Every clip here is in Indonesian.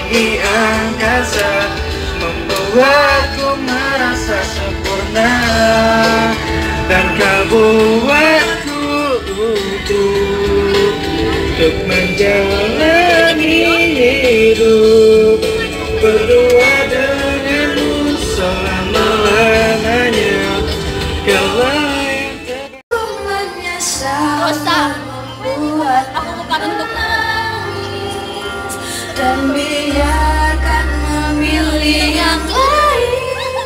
tinggi angkasa, membuatku merasa sempurna, dan kau buatku untuk menjalani hidup berdua denganmu selama-lamanya. Kaulah yang menyesal membuat aku menangis, dan biarkan memilih yang lain.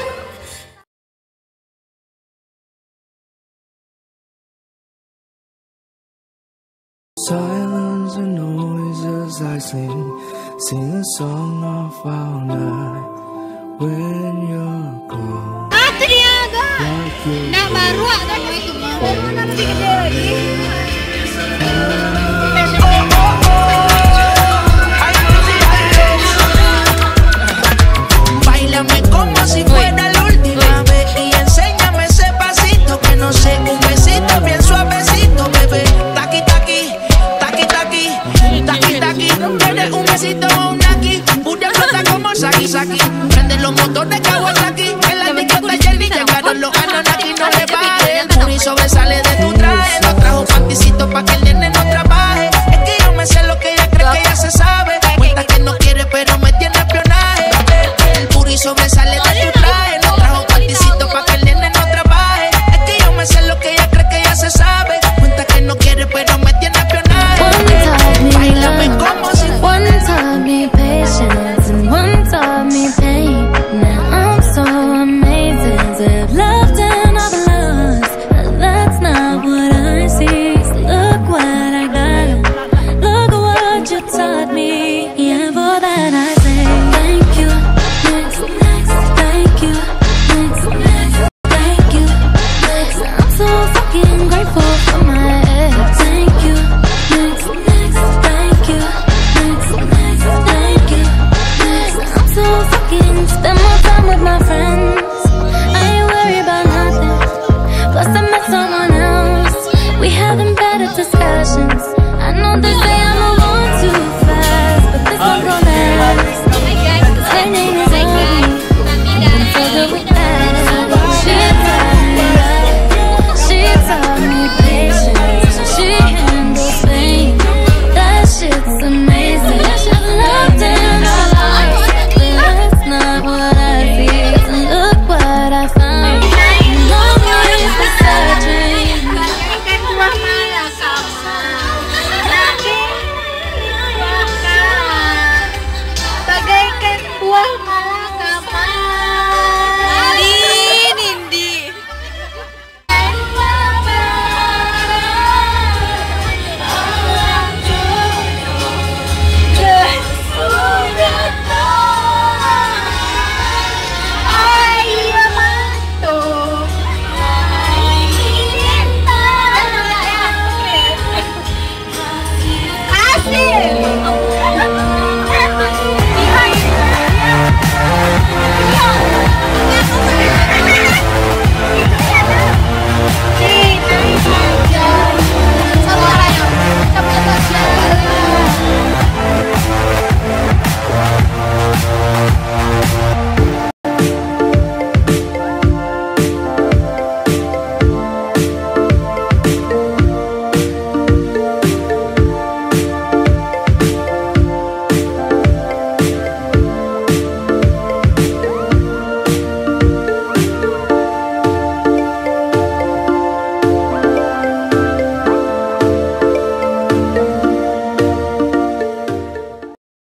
Silence and noises I sing a song of our night when you're gone. Adriaga, nah baru ada itu mah. Mana lebih gede lagi? Báilame como si fuera la última vez y enséñame ese pasito que no sé, un besito bien suavecito, bebé. Taqui taqui, taqui taqui, taqui taqui. ¿Quieres un besito o un aquí? Una flota como Saki Saki. Prende los motores Kawasaki. En la discota Jelly llegaron los Anunnaki. No le baje, el booty sobresale de tu traje. No trajo panticito pa' que el nene no trabaje. Es que yo me sé lo que ella cree que ella se sabe. Cuenta que no quiere pero me tiene espionaje. El booty sobresale de tu